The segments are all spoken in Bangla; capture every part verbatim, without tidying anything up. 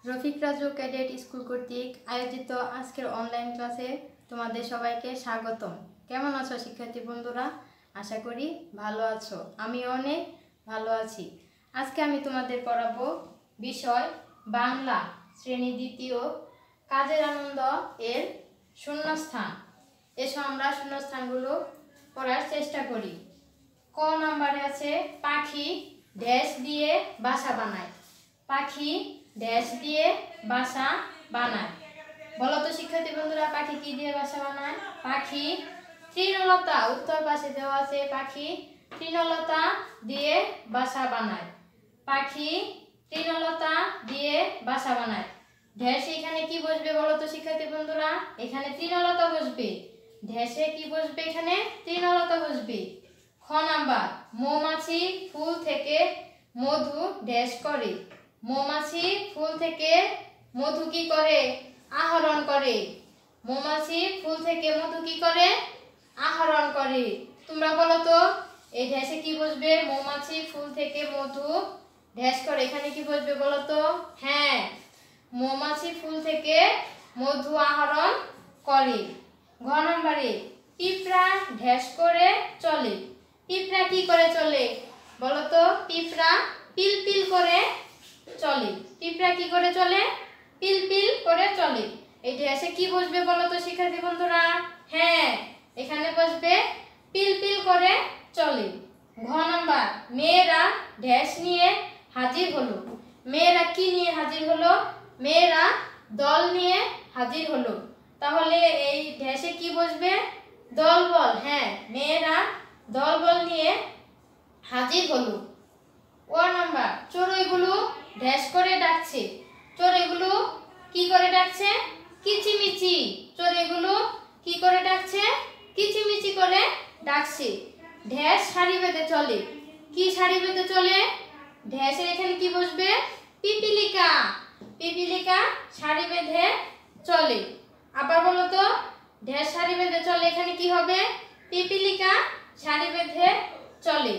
রফিক রাজু ক্যাডেট স্কুল কর্তৃক আয়োজিত আজকের অনলাইন ক্লাসে তোমাদের সবাইকে স্বাগতম। কেমন আছো শিক্ষার্থী বন্ধুরা? আশা করি ভালো আছো। আমি অনেক ভালো আছি। আজকে আমি তোমাদের পড়াবো বিষয় বাংলা শ্রেণী দ্বিতীয় কাজের আনন্দ এর শূন্যস্থান। এসো আমরা শূন্যস্থানগুলো পড়ার চেষ্টা করি। ক নম্বরে আছে পাখি ড্যাশ দিয়ে বাসা বানায়। পাখি ড্যাশ দিয়ে বাসা বানায়। বলো তো শিক্ষার্থী বন্ধুরা, পাখি কি দিয়ে বাসা বানায়? পাখি তৃণলতা, উত্তর পাশে দেওয়া আছে পাখি তৃণলতা দিয়ে বাসা বানায়। পাখি তৃণলতা দিয়ে বাসা বানায়। ড্যাশে এখানে কি বসবে বলো তো শিক্ষার্থী বন্ধুরা? এখানে তৃণলতা বসবে। ড্যাশে কি বসবে? এখানে তৃণলতা বসবে। খ নাম্বার মৌমাছি ফুল থেকে মধু ড্যাশ করে। মৌমাছি ফুল থেকে মধু কি করে? আহরণ করে। মৌমাছি ফুল থেকে মধু কি করে? আহরণ করে। তোমরা বলো তো এই ড্যাশে কি বসবে? মৌমাছি ফুল থেকে মধু ড্যাশ করে। এখানে কি বসবে বলো তো? হ্যাঁ, মৌমাছি ফুল থেকে মধু আহরণ করে। ঘ নম্বরে পিঁপড়া ড্যাশ করে চলে। পিঁপড়া কি করে চলে বলো তো? পিঁপড়া পিল পিল করে চলে। পিঁপড়া কি করে চলে? পিল পিল করে চলে। এই ড্যাশে কি বসবে বলো তো শিক্ষার্থী বন্ধুরা? হ্যাঁ, এখানে বসবে পিল পিল করে চলে। ঘ নাম্বার মেয়েরা ড্যাশ নিয়ে হাজির হলো। মেয়েরা কি নিয়ে হাজির হলো? মেয়েরা দল নিয়ে হাজির হলো। তাহলে এই ড্যাশে কি বসবে? দলবল। হ্যাঁ, মেয়েরা দলবল নিয়ে হাজির হলো। ও নাম্বার চড়ুইগুলো ড্যাশ করে ডাকছে। চড়ুইগুলো কি করে ডাকছে? কিচিমিচি। চড়ুইগুলো কি করে ডাকছে? কিচিমিচি করে ডাকছে। ড্যাশ সারি বেঁধে চলে। কি সারি বেঁধে চলে? ড্যাশের এখানে কি বসবে? পিপিলিকা। পিপিলিকা সারি বেঁধে চলে। আবার বলো তো ড্যাশ সারি বেঁধে চলে, এখানে কি হবে? পিপিলিকা সারি বেঁধে চলে।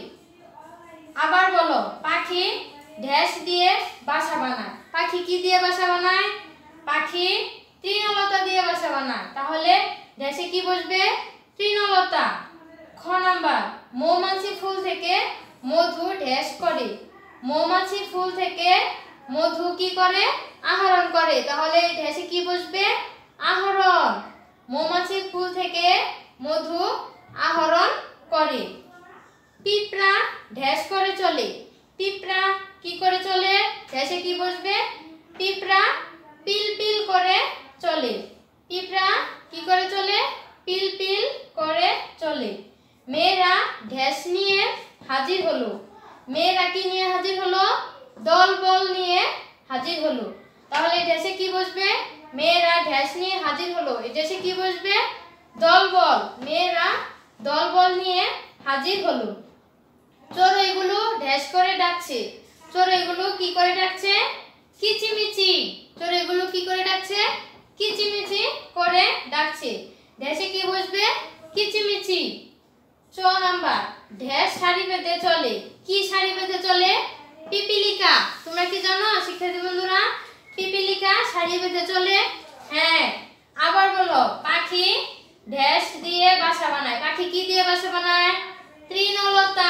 আবার বলো পাখি ড্যাশ দিয়ে বাসা বানায়। পাখি কি দিয়ে বাসা বানায়? পাখি তৃণলতা দিয়ে বাসা বানায়। তাহলে ড্যাশে কি বসবে? তৃণলতা। খ নাম্বার মৌমাছি ফুল থেকে মধু ড্যাশ করে। মৌমাছি ফুল থেকে মধু কি করে? আহরণ করে। তাহলে ড্যাশে কি বসবে? আহরণ। মৌমাছি ফুল থেকে মধু আহরণ করে। পিঁপড়া ড্যাশ করে চলে। পিঁপড়া কি করে চলে? ড্যাশে কি বসবে? পিঁপড়া পিল পিল করে চলে। পিঁপড়া কি করে চলে? পিল পিল করে চলে। মেয়েরা ড্যাশ নিয়ে হাজির হলো। মেয়েরা কি নিয়ে হাজির হলো? দলবল নিয়ে হাজির হলো। তাহলে ড্যাশে কি বসবে? মেয়েরা ড্যাশ নিয়ে হাজির হলো। এই ড্যাশে কি বসবে? দলবল। মেয়েরা দলবল নিয়ে হাজির হলো। চড়ুইগুলো ড্যাশ করে ডাকছে। চড়ুইগুলো কি করে ডাকছে? কিচিমিচি। চড়ুইগুলো কি করে ডাকছে? কিচিমিচি করে ডাকছে। ড্যাশে কি বসবে? কিচিমিচি। চ নাম্বার ড্যাশ সারি বেঁধে চলে। কি সারি বেঁধে চলে? পিপিলিকা। তোমরা কি জানো শিক্ষার্থী বন্ধুরা? পিপিলিকা সারি বেঁধে চলে। হ্যাঁ, আবার বলো পাখি ড্যাশ দিয়ে বাসা বানায়। পাখি কি দিয়ে বাসা বানায়? তৃণলতা।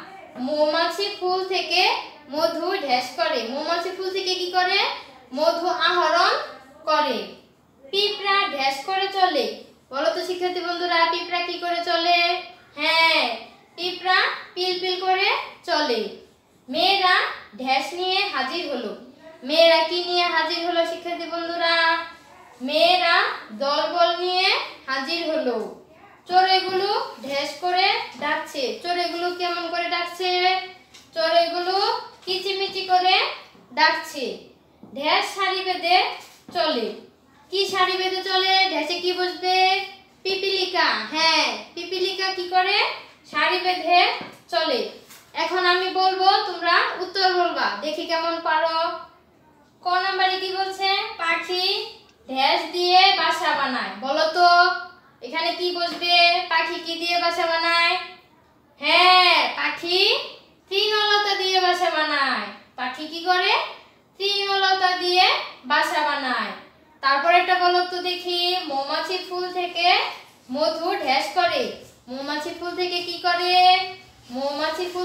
মৌমাছি ফুল থেকে মধু ড্যাশ করে। মৌমাছি ফুল থেকে কি করে? মধু আহরণ করে। পিঁপড়া ড্যাশ করে চলে। বলো তো শিক্ষার্থী বন্ধুরা, পিঁপড়া কি করে চলে? হ্যাঁ, পিঁপড়া পিল পিল করে চলে। মেয়েরা ড্যাশ নিয়ে হাজির হলো। মেয়েরা কি নিয়ে হাজির হলো শিক্ষার্থী বন্ধুরা? মেয়েরা দলবল নিয়ে হাজির হলো। চড়ুইগুলো ড্যাশ করে ডাকছে। চড়ুইগুলো কেমন করে ডাকছে? চড়ুইগুলো কিচিমিচি করে ডাকছে। ড্যাশ সারি বেঁধে চলে। কি সারি বেঁধে চলে? ড্যাশে কি বসবে? পিপিলিকা। হ্যাঁ, পিপিলিকা কি করে? সারি বেঁধে চলে। এখন আমি বলবো, তোমরা উত্তর বলবা, দেখি কেমন পারো। ক নাম্বারে কি বলছে? পাখি ড্যাশ দিয়ে বাসা বানায়। বলো তো এখানে কি বসবে? পাখি কি দিয়ে বাসা বানায়? হ্যাঁ, পাখি তৃণলতা দিয়ে বাসা বানায়। পাখি কি করে? তৃণলতা দিয়ে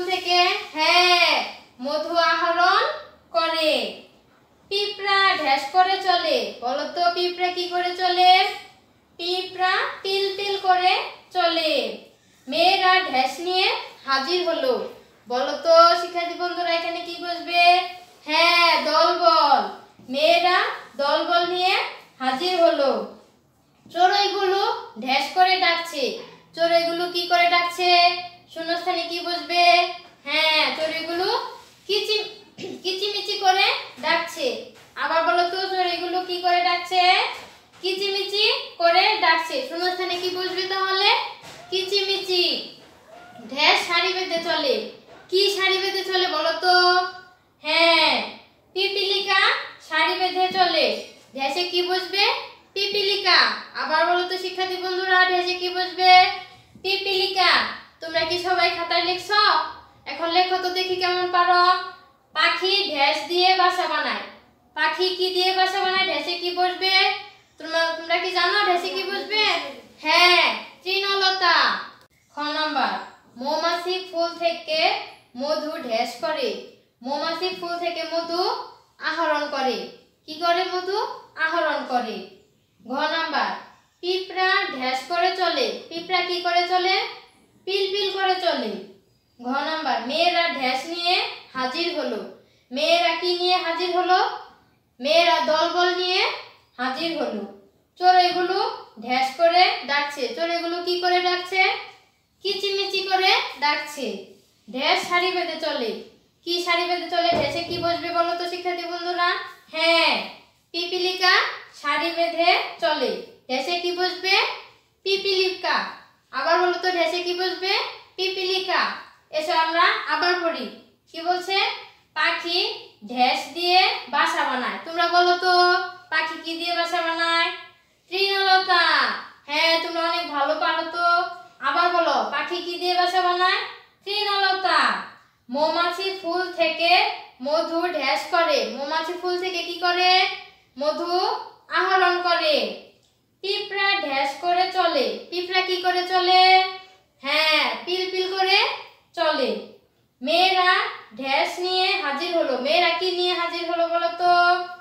থেকে হ্যাঁ মধু আহরণ করে। পিঁপড়া ঢ্যাস করে চলে, বলো তো পিঁপড়া কি করে চলে? পিঁপড়া পিল পিল করে চলে। মেয়েরা ঢ্যাস নিয়ে হাজির হলো, বলো তো শিক্ষার্থী বন্ধুরা এখানে কি বসবে? হ্যাঁ দলবল, মেয়েরা দলবল নিয়ে হাজির হলো। চড়ুইগুলো ঢ্যাস করে ডাকছে, চড়ুইগুলো কি করে ডাকছে? শূন্যস্থানে কি বসবে? হ্যাঁ চড়ুইগুলো কিচি কিচিমিচি করে ডাকছে। আবার বলো তো চড়ুইগুলো কি করে ডাকছে? কিচিমিচি করে ডাকছে। শূন্যস্থানে কি বসবে তাহলে? কিচিমিচি। ঢ্যাস সারি বেঁধে চলে, কি সারি বেঁধে চলে বলো তো? হ্যাঁ পিপিলিকা সারি বেঁধে চলে। ঢ্যাসে কি বসবে? পিপিলিকা। আবার বলো তো শিক্ষার্থী বন্ধুরা ঢ্যাসে কি বসবে? পিপিলিকা। তোমরা কি সবাই খাতায় লিখছো? এখন লেখো তো দেখি কেমন পারো। পাখি ঢ্যাস দিয়ে বাসা বানায়, পাখি কি দিয়ে বাসা বানায়? ঢ্যাসে কি বসবে? তোমরা তোমরা কি জানো ঢ্যাসে কি বসবে? হ্যাঁ তৃণলতা। খ নাম্বার, মৌমাছি ফুল থেকে মধু ঢ্যাস করে, মৌমাছি ফুল থেকে মধু আহরণ করে। কি করে? মধু আহরণ করে। ঘ নাম্বার, পিঁপড়া ঢ্যাস করে চলে, পিঁপড়া কি করে চলে? পিল পিল করে চলে। ঘ নাম্বার, মেয়েরা ঢ্যাস নিয়ে হাজির হলো, মেয়েরা কি নিয়ে হাজির হলো? মেয়েরা দলবল নিয়ে হাজির হলো। চড়ুইগুলো ঢ্যাস করে ডাকছে, চড়ুইগুলো কি করে ডাকছে? কিচিমিচি করে ডাকছে। ঢ্যাস সারি বেঁধে চলে, কি সারি বেঁধে চলে? ঢ্যাসে কি বসবে বলো তো শিক্ষার্থী বন্ধুরা? হ্যাঁ পিপিলিকা সারি বেঁধে চলে। ঢ্যাসে কি বসবে? পিপিলিকা। আবার বলো তো ঢ্যাসে কি বসবে? পিপিলিকা। এসো আমরা আবার পড়ি। কি বলছে? পাখি ঢ্যাস দিয়ে বাসা বানায়। তোমরা বলো তো পাখি কি দিয়ে বাসা বানায়? তৃণলতা। হ্যাঁ তোমরা অনেক ভালো পারো তো। আবার বলো পাখি কি দিয়ে বাসা বানায়? তৃণলতা। মৌমাছি ফুল থেকে মধু ঢ্যাস করে, মৌমাছি ফুল থেকে কি করে? মধু আহরণ করে। পিঁপড়া ঢ্যাস করে চলে, পিঁপড়া কি করে চলে? হ্যাঁ পিল পিল করে চলে। মেয়েরা ঢ্যাস নিয়ে হাজির হলো, মেয়েরা কি নিয়ে হাজির হলো বলো তো?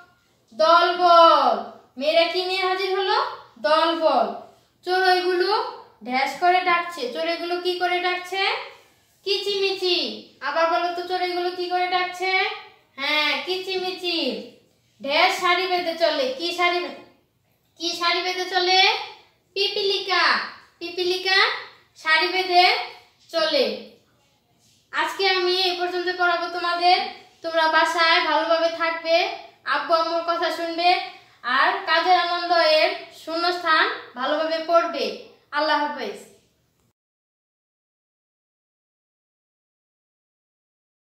দলবল। মেয়েরা কি নিয়ে হাজির হলো? দলবল। চড়ুইগুলো ঢ্যাস করে ডাকছে, চড়ুইগুলো কি করে ডাকছে? কিচিমিচি। আবার বলো তো চড়ুইগুলো কি করে ডাকছে? হ্যাঁ কিচিমিচি। ঢ্যাস সারি বেঁধে চলে, কি সারি কি সারি বেঁধে চলে? পিপিলিকা, পিপিলিকা সারি বেঁধে চলে। আজকে আমি এই পর্যন্ত পড়াবো তোমাদের। তোমরা বাসায় ভালোভাবে থাকবে, আব্বু আম্মুর কথা শুনবে, আর কাজের আনন্দ এর শূন্যস্থান ভালোভাবে পড়বে। আল্লাহ হাফেজ।